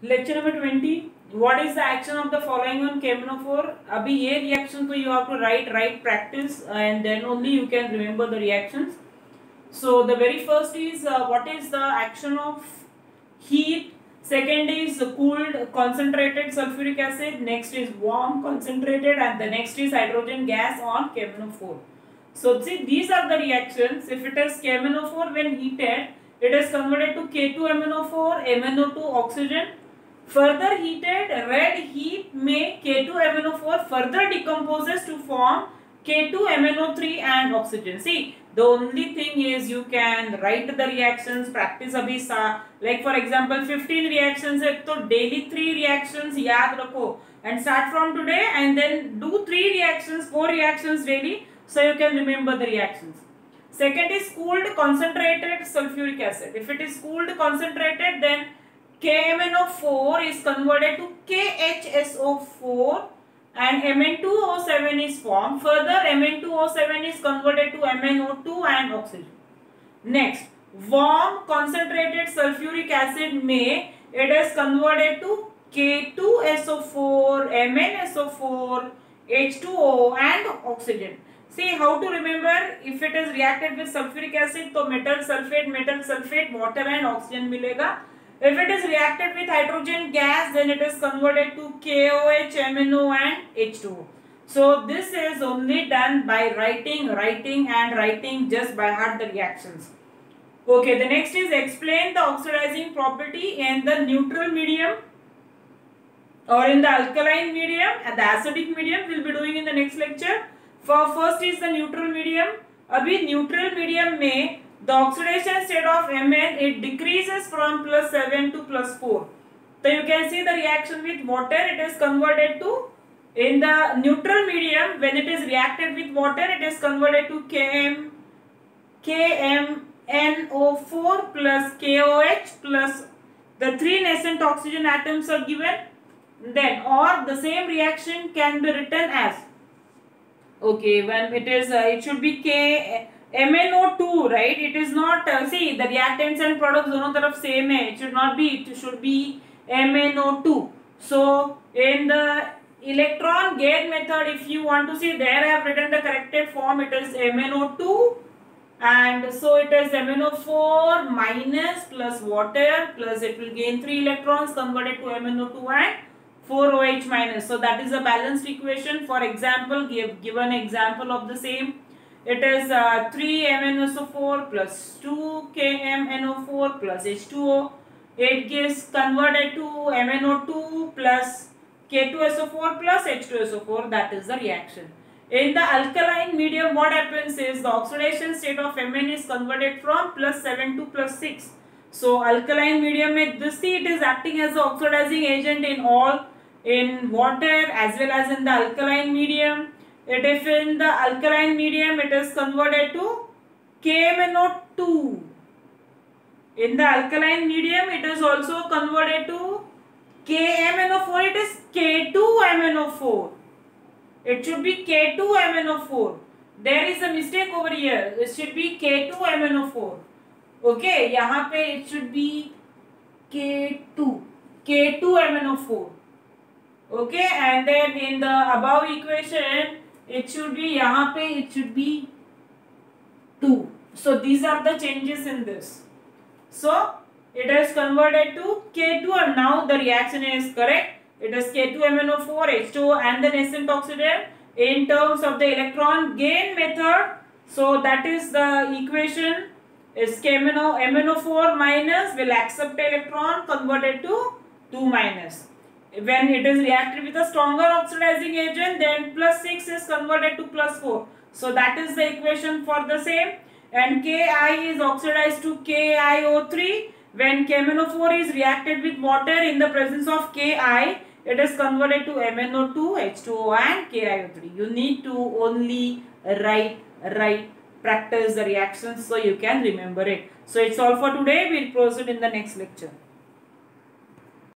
Lecture number 20. What is the action of the following on KMnO4? अभी ये reaction को you have to write practice and then only you can remember the reactions. So the very first is what is the action of heat. Second is cooled concentrated sulfuric acid. Next is warm concentrated, and the next is hydrogen gas on KMnO4. So see, these are the reactions. If it is KMnO4 when heated, it is converted to K2MnO4, MnO2 oxygen. Further heated, red heat make K2MnO4 further decomposes to form K2MnO3 and oxygen. See, the only thing is you can write the reactions, practice abhi like for example 15 reactions hai, to daily 3 reactions yaad rakho and start from today and then do 3 reactions, 4 reactions daily, so you can remember the reactions. Second is cooled concentrated sulfuric acid. If it is cooled concentrated, then KMnO4 is converted to KHSO4 and Mn2O7 is formed. Further, Mn2O7 is converted to MnO2 and oxygen. Next, warm concentrated sulfuric acid may it is converted to K2SO4, MnSO4, H2O and oxygen. See how to remember. If it is reacted with sulfuric acid, तो metal sulfate, water and oxygen मिलेगा. If it is reacted with hydrogen gas, then it is converted to KOH, MnO and H2O. So this is only done by writing just by heart the reactions. Okay, the next is explain the oxidizing property in the neutral medium or in the alkaline medium and the acidic medium we will be doing in the next lecture. For first is the neutral medium. Abhi neutral medium में the oxidation state of Mn it decreases from +7 to +4. So you can see the reaction with water. It is converted to, in the neutral medium when it is reacted with water, it is converted to KMnO4 plus KOH plus the 3 nascent oxygen atoms are given. Then or the same reaction can be written as, okay, when it is it should be MnO2, right? It is not see the reactants and products दोनों तरफ same है. It should not be. It should be MnO2. So in the electron gain method, if you want to see, there I have written the corrected form. It is MnO2, and so it is MnO4 minus plus water plus it will gain 3 electrons converted to MnO2 and 4OH minus. So that is a balanced equation. For example, give an example of the same. It is 3 MnSO4 plus 2 KMnO4 plus H2O. It gets converted to MnO2 plus K2SO4 plus H2SO4. That is the reaction. In the alkaline medium, what happens is the oxidation state of Mn is converted from +7 to +6. So alkaline medium में this it is acting as the oxidizing agent in water as well as in the alkaline medium. If in the alkaline medium it is converted to KMnO2. In the alkaline medium it is also converted to KMnO4. It is K2MnO4. It should be K2MnO4. There is a mistake over here. It should be K2MnO4. Okay, यहाँ पे it should be K2MnO4. Okay, and then in the above equation it should be यहाँ पे it should be 2. So these are the changes in this. So it is converted to K2 and now the reaction is correct. It is K2MnO4, H2O and the nascent oxygen in terms of the electron gain method. So that is the equation is MnO4 minus will accept electron converted to 2 minus. When it is reacted with a stronger oxidizing agent, then +6 is converted to +4. So that is the equation for the same. And Ki is oxidized to KiO3. When KMnO4 is reacted with water in the presence of Ki, it is converted to MnO2, H2O and KiO3. You need to only practice the reactions so you can remember it. So it's all for today. We'll proceed in the next lecture.